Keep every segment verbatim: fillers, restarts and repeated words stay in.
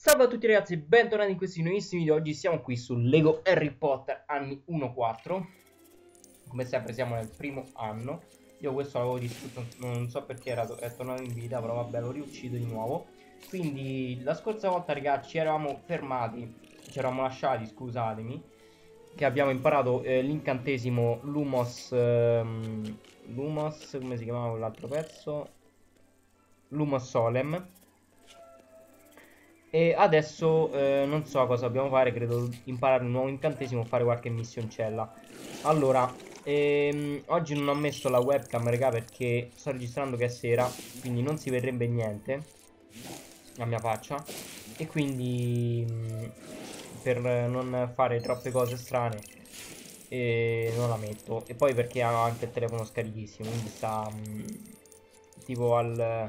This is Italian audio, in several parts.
Salve a tutti ragazzi, bentornati in questi nuovissimi video. Oggi siamo qui su Lego Harry Potter anni uno quattro. Come sempre siamo nel primo anno. Io questo l'avevo distrutto, non so perché era, è tornato in vita, però vabbè, lo riuccido di nuovo. Quindi la scorsa volta ragazzi ci eravamo fermati, ci eravamo lasciati, scusatemi, che abbiamo imparato eh, l'incantesimo Lumos ehm, Lumos, come si chiamava l'altro pezzo? Lumos Solem. E adesso eh, non so cosa dobbiamo fare, credo imparare un nuovo incantesimo o fare qualche missioncella. Allora, ehm, oggi non ho messo la webcam, raga, perché sto registrando che è sera, quindi non si vedrebbe niente, la mia faccia. E quindi, mh, per non fare troppe cose strane, eh, non la metto. E poi perché ha anche il telefono scarichissimo, quindi sta mh, tipo al...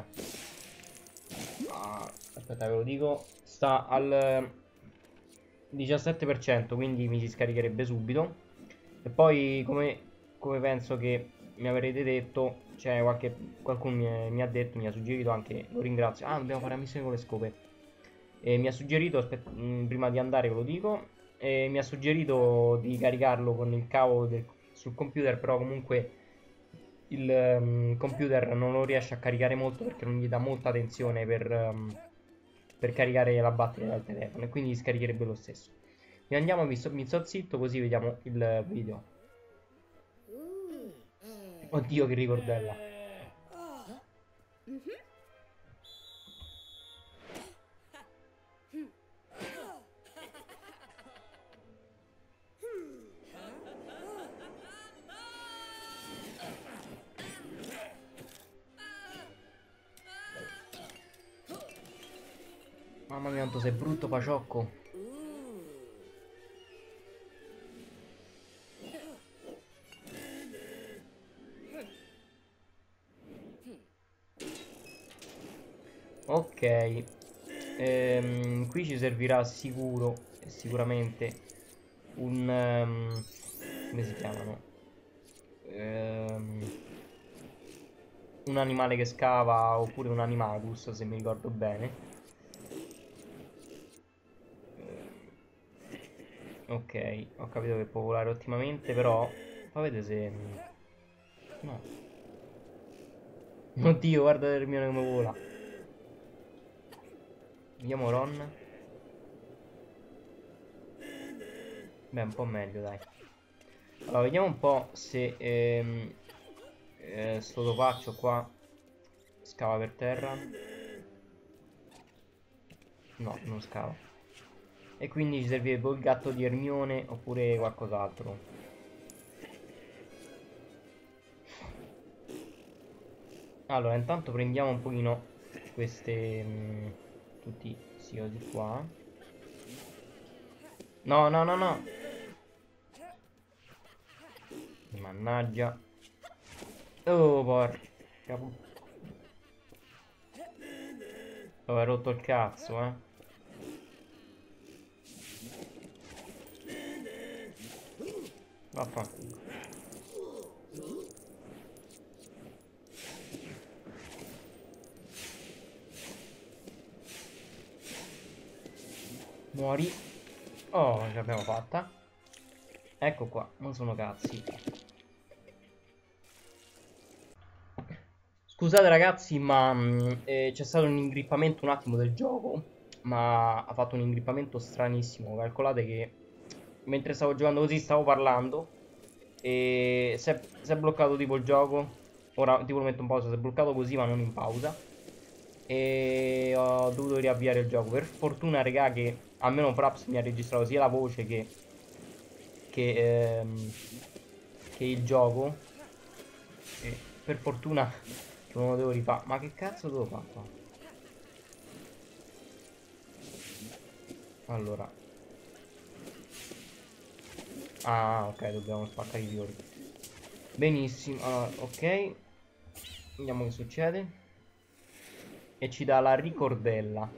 Ah, aspetta, ve lo dico. Sta al diciassette per cento, quindi mi si scaricherebbe subito. E poi, come, come penso che mi avrete detto, c'è qualche qualcuno mi, è- mi ha detto, mi ha suggerito anche, lo ringrazio. Ah, dobbiamo fare la missione con le scope. E mi ha suggerito, aspetta, mh, prima di andare ve lo dico, e mi ha suggerito di caricarlo con il cavo del- sul computer, però comunque il um, computer non lo riesce a caricare molto perché non gli dà molta tensione per, um, per caricare la batteria del telefono, e quindi scaricherebbe lo stesso. Mi andiamo, mi sto, mi sto zitto così vediamo il video. Oddio che ricordella. Mamma mia quanto sei brutto paciocco. Ok, ehm, qui ci servirà sicuro e sicuramente un... ehm, come si chiamano? Ehm, un animale che scava oppure un animagus, se mi ricordo bene. Ehm, ok, ho capito che può volare ottimamente, però fa vedere se... No. Oddio, guarda Hermione come vola. Vediamo Ron. Beh, un po' meglio, dai. Allora, vediamo un po' se ehm, eh, sto topaccio qua scava per terra. No, non scava. E quindi ci servirebbe o il gatto di Hermione oppure qualcos'altro. Allora, intanto prendiamo un pochino queste... mh, tutti questi cosi qua. No, no, no, no. Mannaggia. Oh, porca pu- Oh, hai rotto il cazzo, eh. Vaffanculo. Muori. Oh, ce l'abbiamo fatta. Ecco qua, non sono cazzi. Scusate ragazzi, ma mh, eh, c'è stato un ingrippamento un attimo del gioco. Ma ha fatto un ingrippamento stranissimo. Calcolate che mentre stavo giocando così stavo parlando e si è, si è bloccato tipo il gioco. Ora tipo lo metto in pausa, si è bloccato così ma non in pausa. E ho dovuto riavviare il gioco. Per fortuna, regà, che almeno Fraps mi ha registrato sia la voce che, che, ehm, che il gioco. E per fortuna che non lo devo rifare. Ma che cazzo devo fare qua? Allora. Ah, ok, dobbiamo spaccare i fiori. Benissimo. Allora, ok. Vediamo che succede. E ci dà la ricordella.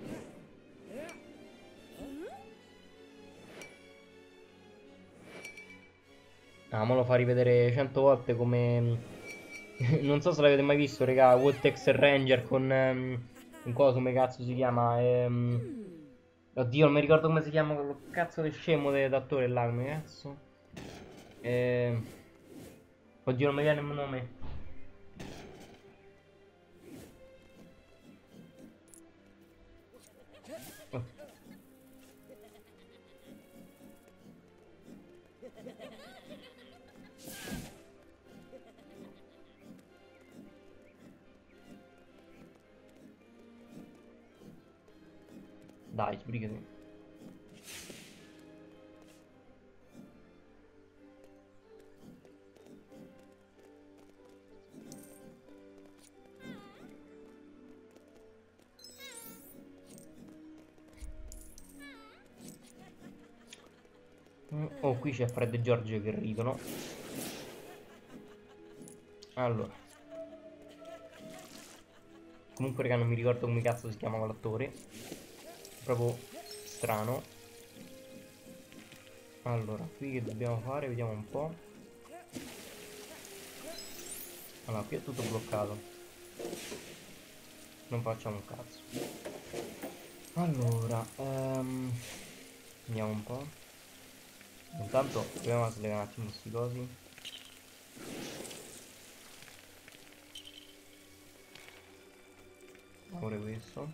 Ah, ma lo fa rivedere cento volte come... Non so se l'avete mai visto, raga, Vortex Ranger con... Um, con cosa, come cazzo si chiama? Ehm, Oddio, non mi ricordo come si chiama quello cazzo di scemo d'attore là, come cazzo. Eh... Oddio, non mi viene il nome. Oh. Dai, sbrigati. Oh, qui c'è Fred e George che ridono. Allora. Comunque, raga, non mi ricordo come cazzo si chiamava l'attore. Proprio strano. Allora, qui che dobbiamo fare? Vediamo un po'. Allora, qui è tutto bloccato. Non facciamo un cazzo. Allora, um, vediamo un po'. Intanto proviamo a slegare un attimo questi cosi. Pure questo.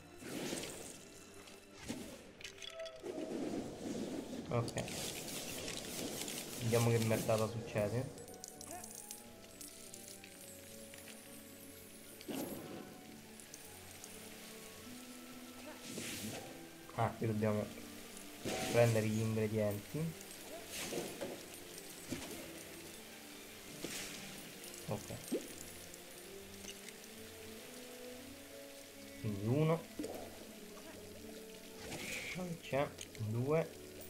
Ok. Vediamo che merdata succede. Ah, qui dobbiamo prendere gli ingredienti. Ok. Quindi uno. Poi c'è due.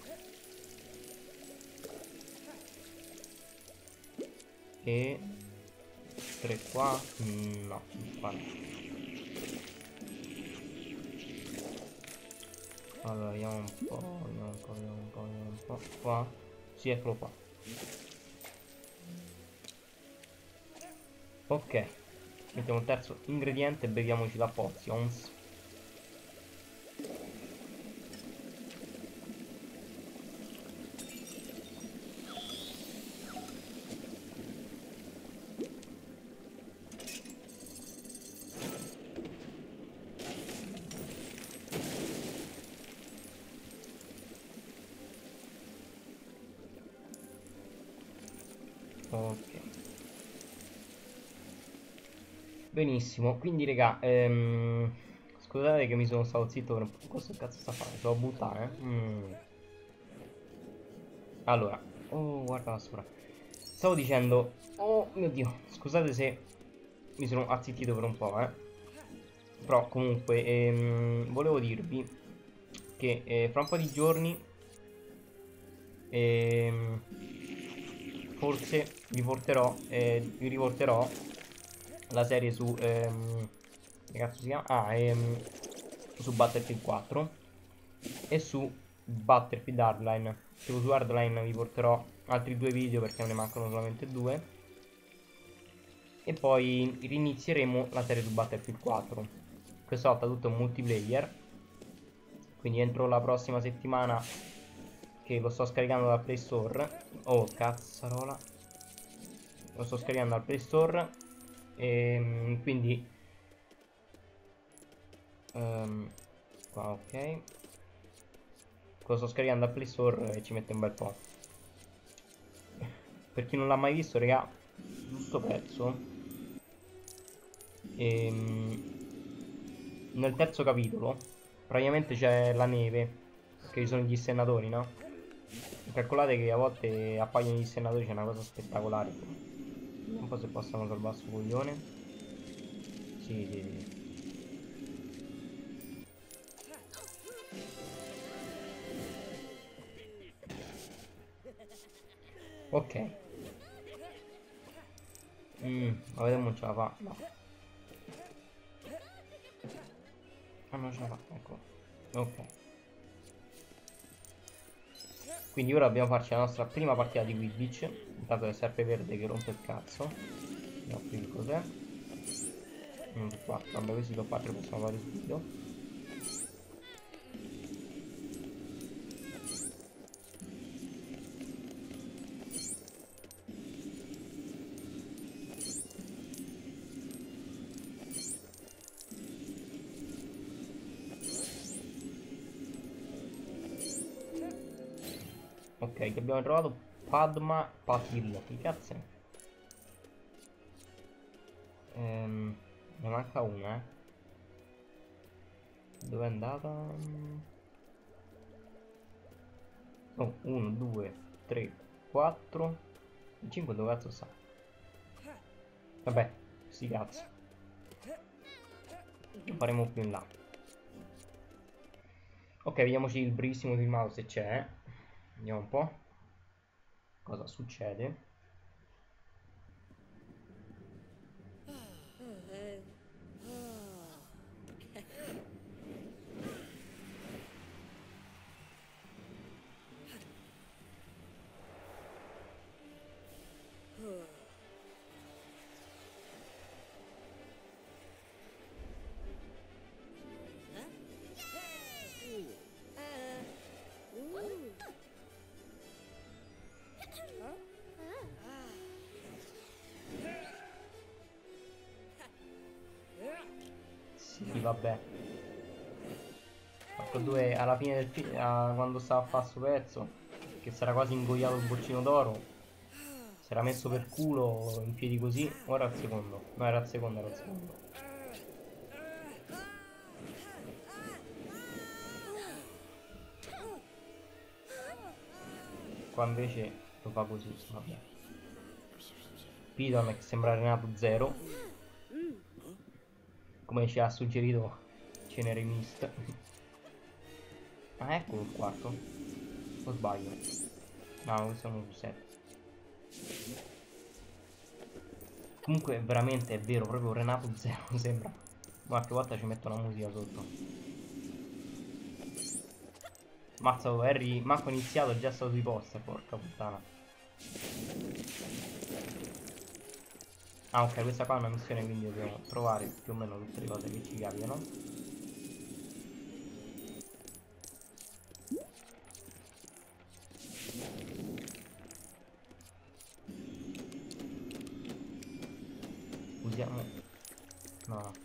E tre qua. No, qua no. Allora, vediamo un po', vediamo un po', vediamo un po', vediamo un po'. Qua. Sì, eccolo qua. Ok. Mettiamo il terzo ingrediente e beviamoci la potions. Ok. Benissimo, quindi raga, ehm, scusate che mi sono stato zitto per un po'. Cosa cazzo sta facendo? Devo buttare, eh? Mm. Allora, oh, guarda là sopra. Stavo dicendo, oh mio Dio, scusate se mi sono azzittito per un po', eh. Però comunque, ehm, volevo dirvi che eh, fra un po' di giorni ehm, forse vi porterò, eh, vi riporterò la serie su ehm, che cazzo si chiama? Ah, ehm, su Battlefield quattro e su Battlefield Hardline. Tipo su Hardline vi porterò altri due video perché me ne mancano solamente due. E poi rinizieremo la serie su Battlefield quattro. Questa volta tutto un multiplayer. Quindi entro la prossima settimana, che lo sto scaricando dal Play Store. Oh, cazzarola. Lo sto scaricando dal Play Store. E quindi um, qua, ok. Lo sto scaricando dal Play Store e ci mette un bel po'. Per chi non l'ha mai visto, raga, giusto pezzo. Ehm, nel terzo capitolo praticamente c'è la neve, perché ci sono gli stennatori, no? Calcolate che a volte appaiono gli stennatori, c'è una cosa spettacolare. Vediamo un po' se possono salvare sto coglione. Sì, sì, sì. Ok. Mm, ma vediamo non ce la fa. No. Ah, non ce la fa, ecco. Ok. Quindi ora dobbiamo farci la nostra prima partita di Quidditch. Intanto è il serpeverde che rompe il cazzo. Vediamo qui che cos'è. uno su quattro, vabbè questi sono quattro, possiamo fare subito. Ok, che abbiamo trovato Padma Patil. Che cazzo è? Ehm, ne manca una, eh. Dove è andata? Oh, uno, due, tre, quattro, cinque, dove cazzo sta? Vabbè, sti cazzo. Lo faremo più in là. Ok, vediamoci il brevissimo filmato se c'è. Vediamo un po' cosa succede. Sì, vabbè. Marco due alla fine del film, quando stava a fare sto pezzo, che si era quasi ingoiato il boccino d'oro, si era messo per culo in piedi così. Ora al secondo. No, era al secondo, era al secondo. Qua invece lo fa così, vabbè. Piton che sembra Renato Zero, come ci ha suggerito Cenere Mist. Ah, eccolo il quarto. O sbaglio? No, questo è uno su sette. Comunque veramente è vero, proprio Renato Zero sembra. Qualche volta ci metto una musica sotto. Mazza, Harry, manco iniziato, è già stato di posta, porca puttana. Ah, ok, questa qua è una missione, quindi dobbiamo trovare più o meno tutte le cose che ci capitano. Usiamo... No, no.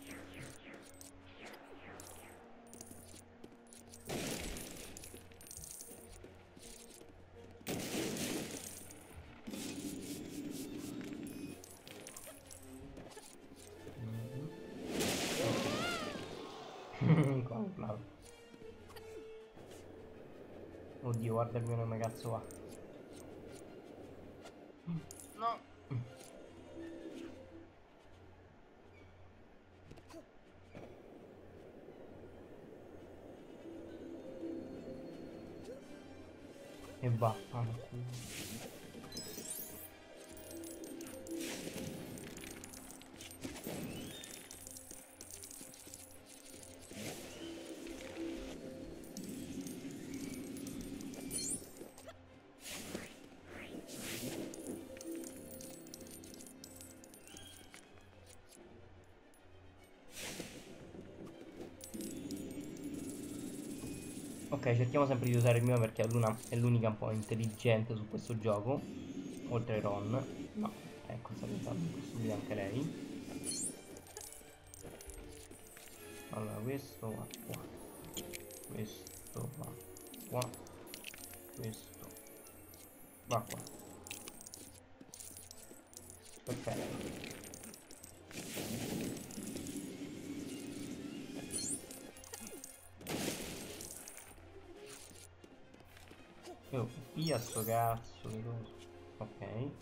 Conclave. Oddio, guarda il mio nome, cazzo va. No. E va. Ah, no. Ok, cerchiamo sempre di usare il mio perché è l'unica un po' intelligente su questo gioco. Oltre a Ron. No, ecco, sta diventando subito anche lei. Allora, questo va qua. Questo va qua. Questo va qua. Perfetto. Io via sto cazzo di coso. Ok.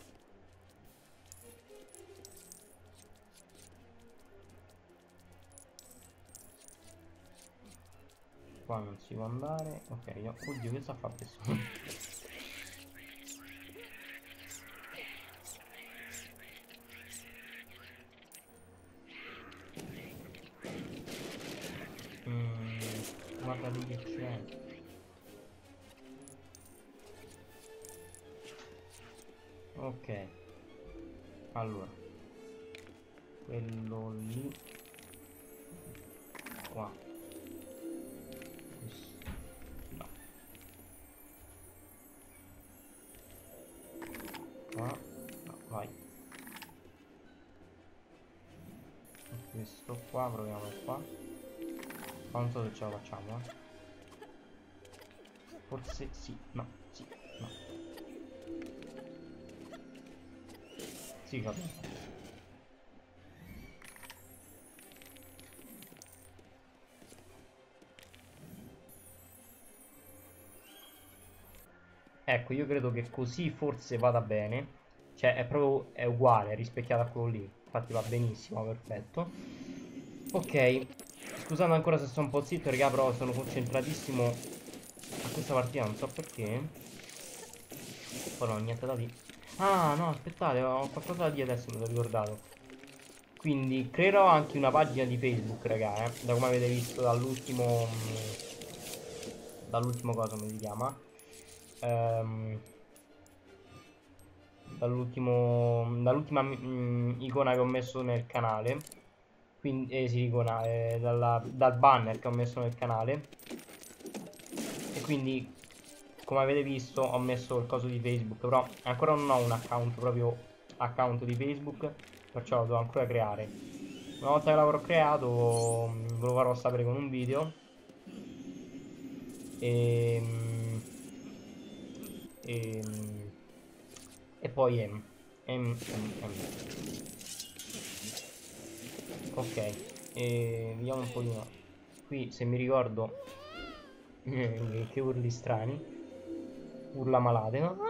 Qua non si può andare. Ok, io... Oddio, che sta a fare questo? mm, guarda lì che c'è. Ok. Allora. Quello lì. Qua. No. Qua. No, vai. Questo qua, proviamo qua. Ma non so se ce la facciamo, eh. Forse sì, no, sì, no. Sì, capito. Ecco, io credo che così forse vada bene. Cioè, è proprio è uguale, è rispecchiato a quello lì. Infatti va benissimo, perfetto. Ok, scusate ancora se sto un po' zitto, raga, però sono concentratissimo a questa partita, non so perché. Poi no, niente da dire. Ah, no, aspettate, ho qualcosa da dire adesso, me l'ho ricordato. Quindi creerò anche una pagina di Facebook, raga, eh, da come avete visto dall'ultimo... mm, dall'ultimo cosa, come si chiama? Ehm... dall'ultimo dall'ultima mm, icona che ho messo nel canale, quindi eh, sì, icona, eh, dalla- dal banner che ho messo nel canale, e quindi come avete visto ho messo il coso di Facebook, però ancora non ho un account proprio account di Facebook, perciò lo devo ancora creare. Una volta che l'avrò creato mm, ve lo farò sapere con un video. E, mm, e, mm, e poi em, em, em, em. Ok, e vediamo un po' di no. Qui se mi ricordo che, che urli strani, urla malate, no?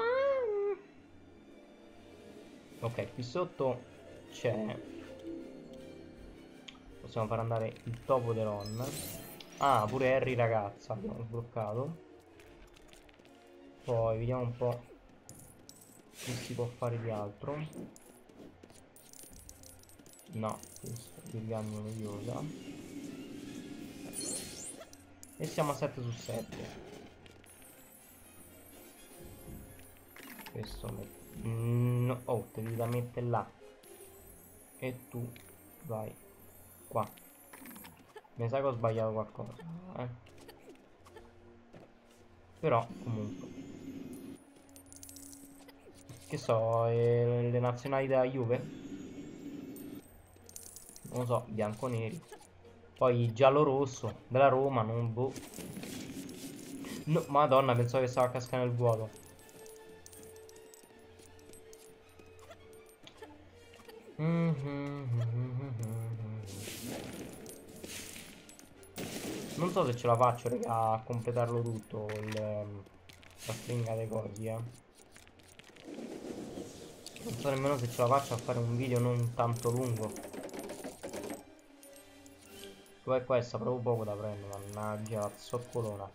Ok, qui sotto c'è, possiamo far andare il topo di Ron. Ah, pure Harry ragazza abbiamo sbloccato. Poi vediamo un po' che si può fare di altro. No, questo Virgagno noiosa. E siamo a sette su sette. Questo met- mm, no. Oh, te devi da mettere là. E tu vai qua. Mi sa che ho sbagliato qualcosa, eh. Però comunque, che so, eh, le nazionali della Juve? Non lo so, bianco-neri. Poi giallo-rosso della Roma, non boh. No, Madonna, pensavo che stava a cascare nel vuoto. Non so se ce la faccio, raga, a completarlo tutto, il, ehm, la stringa dei cosi, eh. Non so nemmeno se ce la faccio a fare un video non tanto lungo. Poi qua sta proprio poco da prendere, mannaggia, la zoccolona.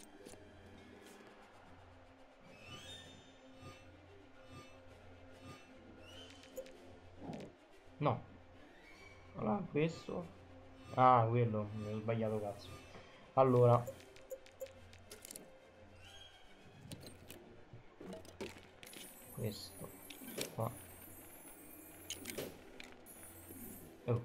No. Allora, questo. Ah, quello, mi ho sbagliato, cazzo. Allora, questo qua. Oh.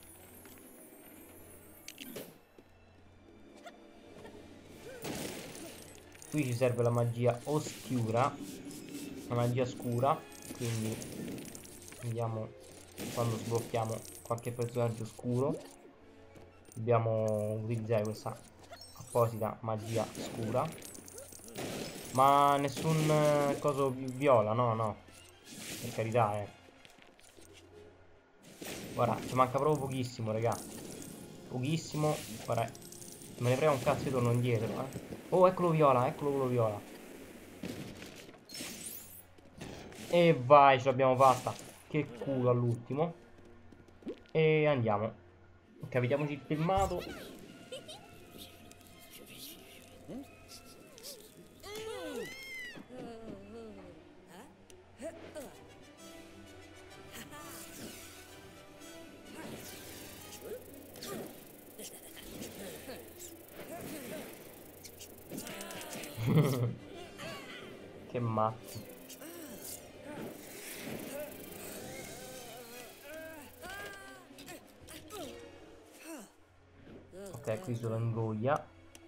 Qui ci serve la magia oscura, la magia scura, quindi vediamo quando sblocchiamo qualche personaggio scuro. Dobbiamo utilizzare questa apposita magia scura. Ma nessun eh, coso vi- viola, no, no. Per carità, eh. Guarda, ci manca proprio pochissimo, raga. Pochissimo. Guarda, me ne frega un cazzo e torno indietro, eh. Oh, eccolo viola, eccolo quello viola. E vai, ce l'abbiamo fatta. Che culo all'ultimo. E andiamo. Ok, vediamoci il filmato. Che matti. Ok, qui solo ingoglia.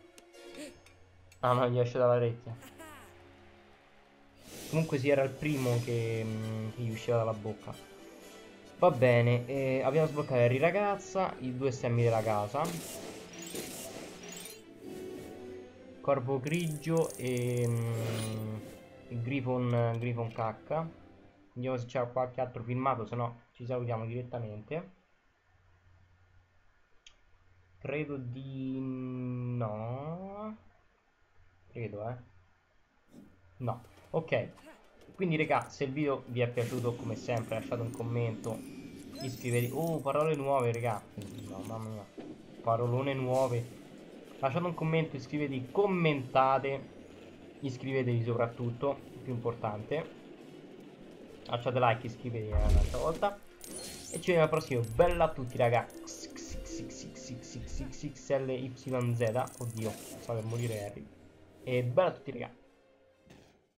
Ah no, gli esce dalla orecchia. Comunque si era il primo che, mm, che gli usciva dalla bocca. Va bene, eh, abbiamo sbloccato Harry ragazza, i due stemmi della casa, Corvo grigio e mm, il Griffon, Griffon cacca. Vediamo se c'è qualche altro filmato, se no ci salutiamo direttamente. Credo di no. Credo, eh. No. Ok. Quindi, raga, se il video vi è piaciuto, come sempre, lasciate un commento. Iscrivetevi. Oh, parole nuove, raga. No, mamma mia. Parolone nuove. Lasciate un commento, iscrivetevi, commentate. Iscrivetevi soprattutto, più importante. Lasciate like, iscrivetevi un'altra volta. E ci vediamo al prossimo. Bella a tutti, raga. X L Y Z. Oddio, sta per morire Harry. E bella a tutti, raga.